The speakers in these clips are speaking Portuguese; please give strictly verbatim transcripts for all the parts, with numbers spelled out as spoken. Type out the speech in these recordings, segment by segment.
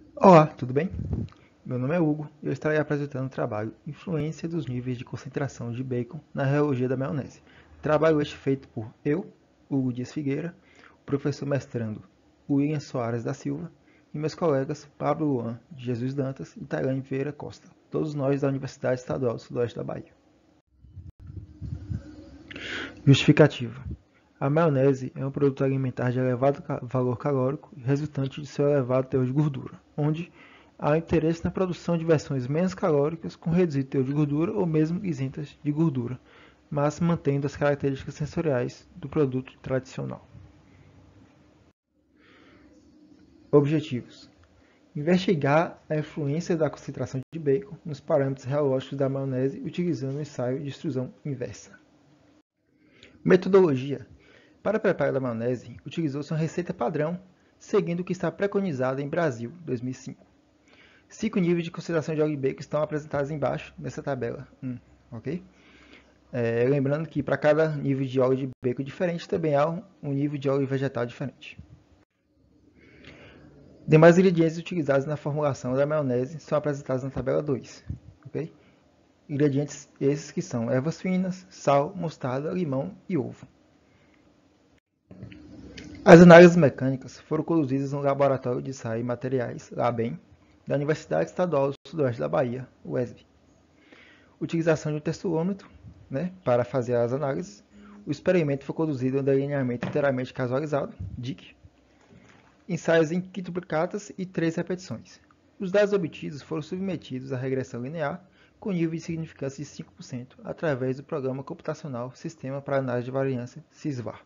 Olá, tudo bem? Meu nome é Hugo e eu estarei apresentando o trabalho Influência dos níveis de concentração de bacon na reologia da maionese. Trabalho este feito por eu, Hugo Dias Figueira, o professor mestrando William Soares da Silva e meus colegas Pablo Luan de Jesus Dantas e Tairane Vieira Costa, todos nós da Universidade Estadual do Sudoeste da Bahia. Justificativa. A maionese é um produto alimentar de elevado valor calórico resultante de seu elevado teor de gordura, onde há interesse na produção de versões menos calóricas com reduzido teor de gordura ou mesmo isentas de gordura, mas mantendo as características sensoriais do produto tradicional. Objetivos: investigar a influência da concentração de bacon nos parâmetros reológicos da maionese utilizando o ensaio de extrusão inversa. Metodologia: para a preparo da maionese, utilizou-se uma receita padrão, seguindo o que está preconizado em Brasil, dois mil e cinco. Cinco níveis de concentração de óleo de bacon estão apresentados embaixo nessa tabela. Hum, ok? É, lembrando que para cada nível de óleo de bacon diferente, também há um nível de óleo vegetal diferente. Demais ingredientes utilizados na formulação da maionese são apresentados na tabela dois. Okay? Ingredientes esses que são ervas finas, sal, mostarda, limão e ovo. As análises mecânicas foram conduzidas no Laboratório de Ensaio e Materiais, LABEM, da Universidade Estadual do Sudoeste da Bahia, U E S B. Utilização de um testômetro, né, para fazer as análises. O experimento foi conduzido em um delineamento inteiramente casualizado, D I C, ensaios em quintuplicatas e três repetições. Os dados obtidos foram submetidos à regressão linear com nível de significância de cinco por cento através do programa computacional Sistema para Análise de Variância, SISVAR.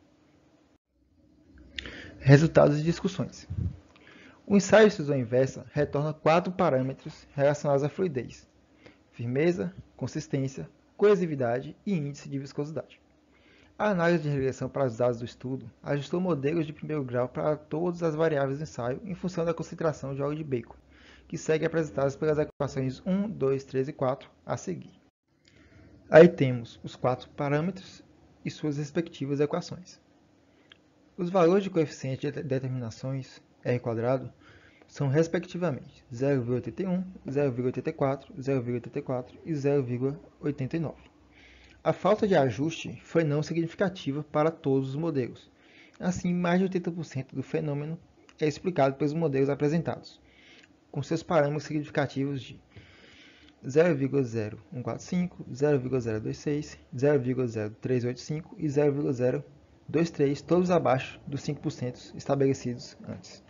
Resultados e discussões. O ensaio de extrusão inversa retorna quatro parâmetros relacionados à fluidez: firmeza, consistência, coesividade e índice de viscosidade. A análise de regressão para os dados do estudo ajustou modelos de primeiro grau para todas as variáveis do ensaio em função da concentração de óleo de bacon, que segue apresentadas pelas equações um, dois, três e quatro a seguir. Aí temos os quatro parâmetros e suas respectivas equações. Os valores de coeficiente de determinações R quadrado são respectivamente zero vírgula oitenta e um, zero vírgula oitenta e quatro, zero vírgula oitenta e quatro e zero vírgula oitenta e nove. A falta de ajuste foi não significativa para todos os modelos. Assim, mais de oitenta por cento do fenômeno é explicado pelos modelos apresentados, com seus parâmetros significativos de zero vírgula zero um quatro cinco, zero vírgula zero dois seis, zero vírgula zero três oito cinco e zero vírgula zero dois três, todos abaixo dos cinco por cento estabelecidos antes.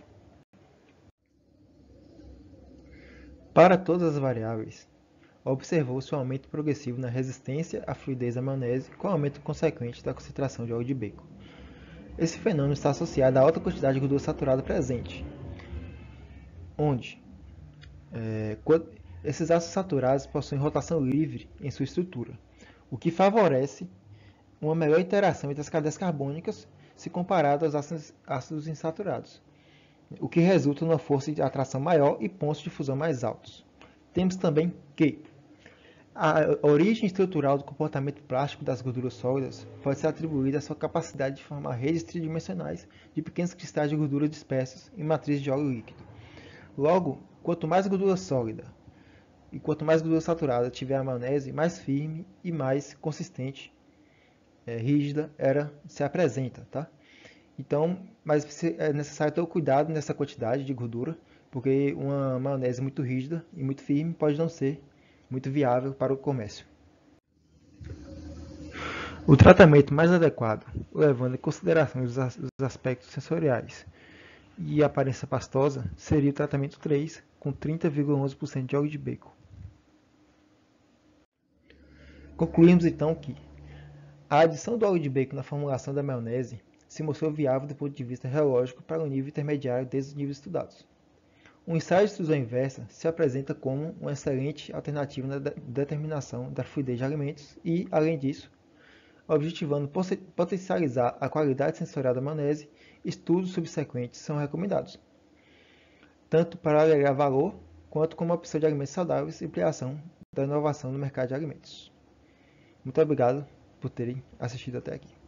Para todas as variáveis, observou-se um aumento progressivo na resistência à fluidez da maionese com aumento consequente da concentração de óleo de bacon. Esse fenômeno está associado à alta quantidade de gordura saturada presente, onde é, esses ácidos saturados possuem rotação livre em sua estrutura, o que favorece uma melhor interação entre as cadeias carbônicas se comparado aos ácidos, ácidos insaturados, o que resulta numa força de atração maior e pontos de fusão mais altos. Temos também que a origem estrutural do comportamento plástico das gorduras sólidas pode ser atribuída à sua capacidade de formar redes tridimensionais de pequenos cristais de gordura dispersos em matrizes de óleo líquido. Logo, quanto mais gordura sólida e quanto mais gordura saturada tiver a maionese, mais firme e mais consistente, é, rígida, ela se apresenta, tá? Então, mas é necessário ter o cuidado nessa quantidade de gordura, porque uma maionese muito rígida e muito firme pode não ser muito viável para o comércio. O tratamento mais adequado, levando em consideração os aspectos sensoriais e a aparência pastosa, seria o tratamento três, com trinta vírgula onze por cento de óleo de bacon. Concluímos então que a adição do óleo de bacon na formulação da maionese se mostrou viável do ponto de vista reológico para o nível intermediário desde os níveis estudados. O ensaio de extrusão inversa se apresenta como uma excelente alternativa na determinação da fluidez de alimentos e, além disso, objetivando potencializar a qualidade sensorial da maionese, estudos subsequentes são recomendados, tanto para agregar valor quanto como opção de alimentos saudáveis e ampliação da inovação no mercado de alimentos. Muito obrigado por terem assistido até aqui.